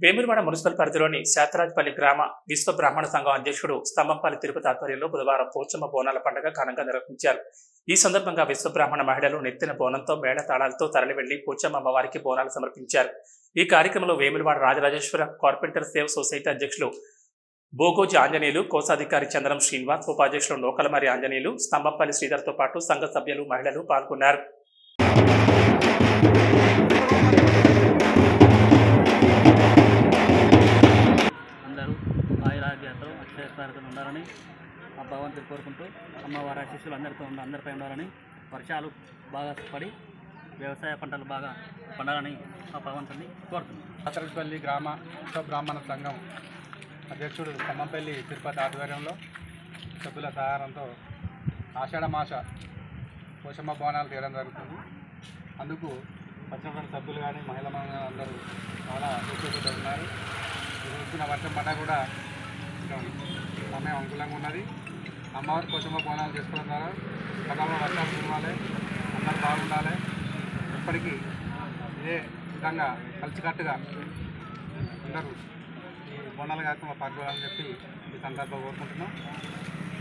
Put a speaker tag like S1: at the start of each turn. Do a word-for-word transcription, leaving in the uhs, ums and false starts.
S1: Vemulawada municipal పరిధిలోని శాతరాజ్పల్లి గ్రామ విశ్వ బ్రాహ్మణ సంఘం అధ్యక్షుడు స్తంభంపల్లి తిరుపతి ఆధ్వర్యంలో బుధవారం పోచమ్మ బోనాల పండుగ ఘనంగా నిర్వహించారు. ఈ సందర్భంగా విశ్వ బ్రాహ్మణ మహిళలు నెత్తిన బోనంతో మేళ తాళాలతో తరలి వెళ్లి పోచమ్మ అమ్మవారికి బోనాలు సమర్పించారు. ఈ కార్యక్రమంలో Vemulawada Rajarajeshwara carpenter save society అధ్యక్షులు బోగోజి ఆంజనేయులు, కోశాధికారి చంద్రం శ్రీనివాస్, ఉపాధ్యక్షులు నోకలమరి ఆంజనేయులు, స్తంభంపల్లి శ్రీధర్తో పాటు సంఘ సభ్యులు, మహిళలు పాల్గొన్నారు.
S2: ఆయురాగ్యాలతో అక్షయస్పారతో ఉండాలని ఆ భగవంతుడు కోరుకుంటూ అమ్మవారి ఆశీస్సులు అందరితో అందరిపై ఉండాలని, వర్షాలు బాగా పడి వ్యవసాయ పంటలు బాగా పండాలని ఆ భగవంతుడిని కోరుతున్నాం.
S3: శాతరాజ్పల్లి గ్రామ విశ్వ బ్రాహ్మణ సంఘం అధ్యక్షుడు స్తంభంపల్లి తిరుపతి ఆధ్వర్యంలో సభ్యుల సహాయంతో ఆషాఢమాస పోషమ్మ బోనాలు తీయడం జరుగుతుంది. అందుకు వచ్చిన సభ్యులు కానీ మహిళా అందరూ చాలా ఉత్సుకత ఉన్నారు. రోజున వర్షం పడ్డా కూడా సమయం అనుకూలంగా ఉన్నది. అమ్మవారి పోషమ్మ బోనాలు చేసుకోవడం ద్వారా సకాలంలో వర్షాలు కురవాలి, అందరూ బాగుండాలి, ఎప్పటికీ ఇదే విధంగా కలిసికట్టుగా అందరూ ఈ బోనాల కార్యక్రమంలో పాల్గొనాలని చెప్పి ఈ సందర్భంగా కోరుకుంటున్నాం.